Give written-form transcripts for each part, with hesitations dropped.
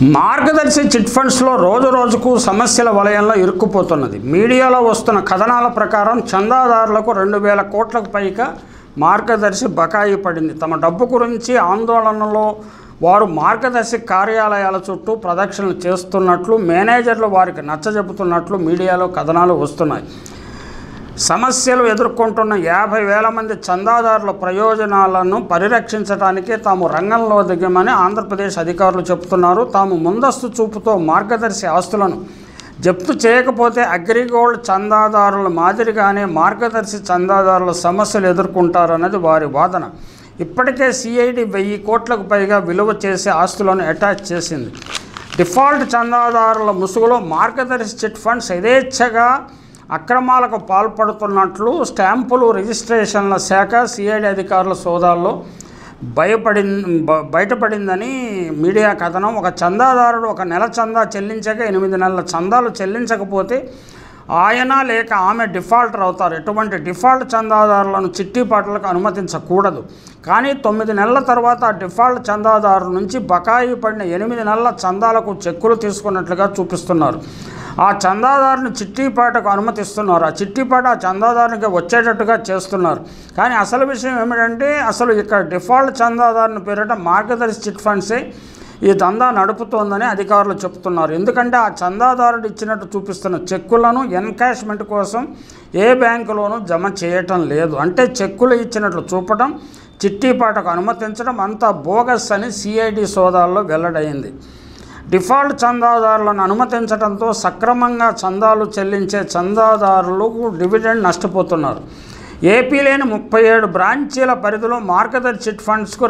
మార్గదర్శి chit ఫండ్స్లో రోజు రోజుకు సమస్యల వలయంలో ఇరుక్కుపోతున్నది. మీడియాలో వస్తున్న కథనాల ప్రకారం చందాదారులకు 2000 కోట్లకు పైగా మార్గదర్శి బకాయి పడింది. తమ డబ్బు గురించి ఆందోళనలో వారు మార్గదర్శి కార్యాలయాల చుట్టూ ప్రదక్షిణలు చేస్తున్నట్లు, మేనేజర్లు వారికి నచ్చజెపుతున్నట్లు మీడియాలో కథనాలు వస్తున్నాయి. సమస్యలు ఎదుర్కొంటున్న 50,000 మంది చందాదారుల ప్రయోజనాలను పరిరక్షించడానికి తాము రంగంలో దిగమని ఆంధ్రప్రదేశ్ అధికారులు చెబుతున్నారు. తాము ముందస్తు చూపుతో మార్గదర్శి ఆస్తులను జప్తు చేయకపోతే అగ్రిగోల్డ్ చందాదారుల మాదిరిగానే మార్గదర్శి చందాదారుల సమస్యలు ఎదుర్కొంటారన్నది వారి వాదన. ఇప్పటికే సిఐడి 1000 కోట్లకు పైగా విలువ చేసే ఆస్తులను అటాచ్ చేసింది. డిఫాల్ట్ చందాదారుల ముసుగులో మార్గదర్శి చిట్ ఫండ్స్ యథేచ్ఛగా అక్రమాలకు పాల్పడుతున్నట్లు స్టాంపులు రిజిస్ట్రేషన్ల శాఖ సిఐడి అధికారుల సోదాల్లో బయటపడిందని మీడియా కథనం. ఒక చందాదారుడు ఒక నెల చందా చెల్లించక 8 నెలల చందాలు చెల్లించకపోతే ఆయన లేక ఆమె డిఫాల్టర్ అవుతారు. ఎటువంటి డిఫాల్ట్ చందాదారులను చిట్టిపాట్లకు అనుమతించకూడదు. కానీ 9 నెలల తర్వాత ఆ డిఫాల్ట్ చందాదారు నుంచి బకాయి పడిన 8 నెలల చందాలకు చెక్కులు తీసుకున్నట్లుగా చూపిస్తున్నారు. ఆ చందాదారుని చిట్టిపాటకు అనుమతిస్తున్నారు. ఆ చిట్టిపాట ఆ చందాదారునికి వచ్చేటట్టుగా చేస్తున్నారు. కానీ అసలు విషయం ఏమిటంటే, అసలు ఇక్కడ డిఫాల్ట్ చందాదారుని పేరిట మార్గదర్శి చిట్ ఫండ్సే ఈ దందా నడుపుతోందని అధికారులు చెబుతున్నారు. ఎందుకంటే ఆ చందాదారుడు ఇచ్చినట్టు చూపిస్తున్న చెక్కులను ఎన్కాష్మెంట్ కోసం ఏ బ్యాంకులోనూ జమ చేయటం లేదు. అంటే చెక్కులు ఇచ్చినట్లు చూపడం, చిట్టిపాటకు అనుమతించడం అంతా బోగస్ అని సిఐడి సోదాల్లో వెల్లడైంది. డిఫాల్ట్ చందాదారులను అనుమతించడంతో సక్రమంగా చందాలు చెల్లించే చందాదారులు డివిడెండ్ నష్టపోతున్నారు. ఏపీలోని 37 బ్రాంచీల పరిధిలో మార్గదర్శి చిట్ ఫండ్స్కు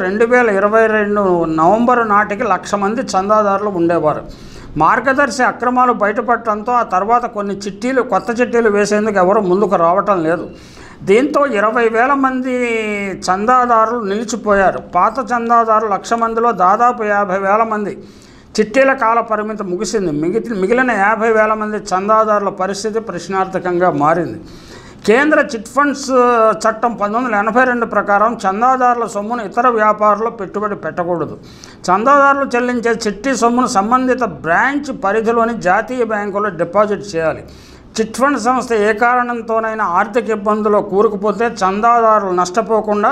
2022 నవంబరు నాటికి 1,00,000 మంది చందాదారులు ఉండేవారు. మార్గదర్శి అక్రమాలు బయటపడటంతో ఆ తర్వాత కొన్ని కొత్త చిట్టీలు వేసేందుకు ఎవరు ముందుకు రావటం లేదు. దీంతో 20,000 మంది చందాదారులు నిలిచిపోయారు. పాత చందాదారులు 1,00,000 మందిలో దాదాపు 50,000 మంది చిట్టీల కాల పరిమితి ముగిసింది. మిగిలిన 50,000 మంది చందాదారుల పరిస్థితి ప్రశ్నార్థకంగా మారింది. కేంద్ర చిట్ ఫండ్స్ చట్టం 1982 ప్రకారం చందాదారుల సొమ్మును ఇతర వ్యాపారులు పెట్టుబడి పెట్టకూడదు. చందాదారులు చెల్లించే చిట్టి సొమ్మును సంబంధిత బ్రాంచ్ పరిధిలోని జాతీయ బ్యాంకులో డిపాజిట్ చేయాలి. చిట్ ఫండ్ సంస్థ ఏ కారణంతోనైనా ఆర్థిక ఇబ్బందుల్లో కూరుకుపోతే చందాదారులు నష్టపోకుండా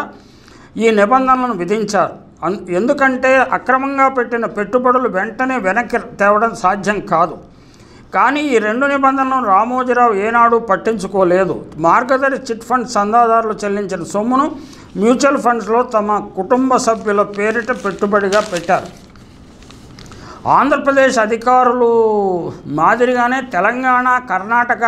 ఈ నిబంధనలను విధించారు. ఎందుకంటే అక్రమంగా పెట్టిన పెట్టుబడులు వెంటనే వెనక్కి తేవడం సాధ్యం కాదు. కానీ ఈ 2 నిబంధనలను రామోజీరావు ఏనాడు పట్టించుకోలేదు. మార్గదర్శి చిట్ ఫండ్ చందాదారులు చెల్లించిన సొమ్మును మ్యూచువల్ ఫండ్స్లో తమ కుటుంబ సభ్యుల పేరిట పెట్టుబడిగా పెట్టారు. ఆంధ్రప్రదేశ్ అధికారులు మాదిరిగానే తెలంగాణ, కర్ణాటక,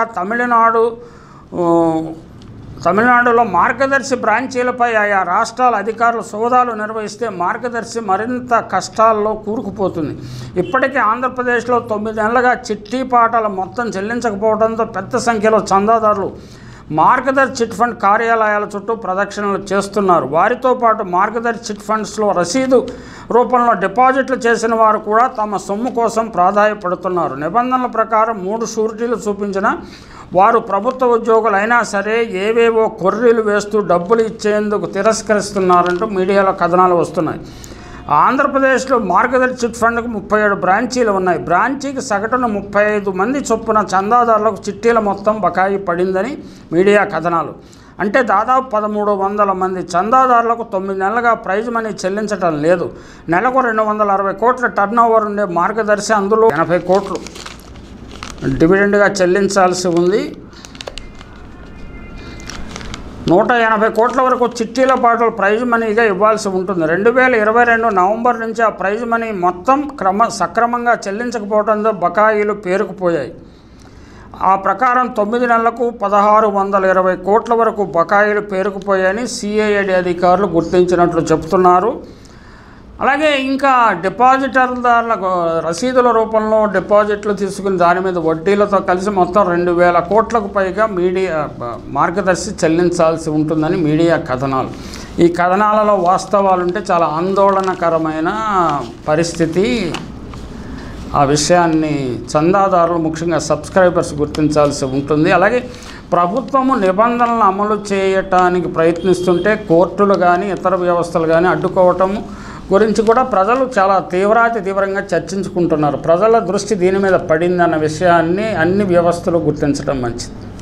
తమిళనాడులో మార్గదర్శి బ్రాంచీలపై ఆయా రాష్ట్రాల అధికారులు సోదాలు నిర్వహిస్తే మార్గదర్శి మరింత కష్టాల్లో కూరుకుపోతుంది. ఇప్పటికే ఆంధ్రప్రదేశ్లో 9 నెలలుగా చిట్టిపాటల మొత్తం చెల్లించకపోవడంతో పెద్ద సంఖ్యలో చందాదారులు మార్గదర్శి చిట్ ఫండ్ కార్యాలయాల చుట్టూ ప్రదక్షిణలు చేస్తున్నారు. వారితో పాటు మార్గదర్శి చిట్ ఫండ్స్లో రసీదు రూపంలో డిపాజిట్లు చేసిన వారు కూడా తమ సొమ్ము కోసం ప్రాధాయపడుతున్నారు. నిబంధనల ప్రకారం 3 షూరిటీలు చూపించిన వారు ప్రభుత్వ ఉద్యోగులు అయినా సరే ఏవేవో కొర్రీలు వేస్తూ డబ్బులు ఇచ్చేందుకు తిరస్కరిస్తున్నారంటూ మీడియాలో కథనాలు వస్తున్నాయి. ఆంధ్రప్రదేశ్లో మార్గదర్శి చిట్ ఫండ్కు 37 బ్రాంచీలు ఉన్నాయి. బ్రాంచీకి సగటున 35 మంది చొప్పున చందాదారులకు చిట్టీల మొత్తం బకాయి పడిందని మీడియా కథనాలు. అంటే దాదాపు 1,300 మంది చందాదారులకు 9 నెలలుగా ప్రైజ్ మనీ చెల్లించడం లేదు. నెలకు 260 కోట్ల టర్నోవర్ ఉండే మార్గదర్శి అందులో 80 కోట్లు డివిడెండ్గా చెల్లించాల్సి ఉంది. 180 కోట్ల వరకు చిట్టీల పాటు ప్రైజ్ మనీగా ఇవ్వాల్సి ఉంటుంది. 2022 నవంబర్ నుంచి ఆ ప్రైజ్ మనీ మొత్తం సక్రమంగా చెల్లించకపోవడంతో బకాయిలు పేరుకుపోయాయి. ఆ ప్రకారం 9 నెలలకు 1,620 కోట్ల వరకు బకాయిలు పేరుకుపోయాయని సిఐడి అధికారులు గుర్తించినట్లు చెబుతున్నారు. అలాగే ఇంకా డిపాజిటర్దారులకు రసీదుల రూపంలో డిపాజిట్లు తీసుకుని దాని మీద వడ్డీలతో కలిసి మొత్తం 2,000 కోట్లకు పైగా మార్గదర్శి చెల్లించాల్సి ఉంటుందని మీడియా కథనాలు. ఈ కథనాలలో వాస్తవాలుంటే చాలా ఆందోళనకరమైన పరిస్థితి. ఆ విషయాన్ని చందాదారులు ముఖ్యంగా సబ్స్క్రైబర్స్ గుర్తించాల్సి ఉంటుంది. అలాగే ప్రభుత్వము నిబంధనలను అమలు చేయటానికి ప్రయత్నిస్తుంటే కోర్టులు కానీ ఇతర వ్యవస్థలు కానీ అడ్డుకోవటము, గురించి కూడా ప్రజలు చాలా తీవ్రంగా చర్చించుకుంటున్నారు. ప్రజల దృష్టి దీని మీద పడిందన్న విషయాన్ని అన్ని వ్యవస్థలు గుర్తించడం మంచిది.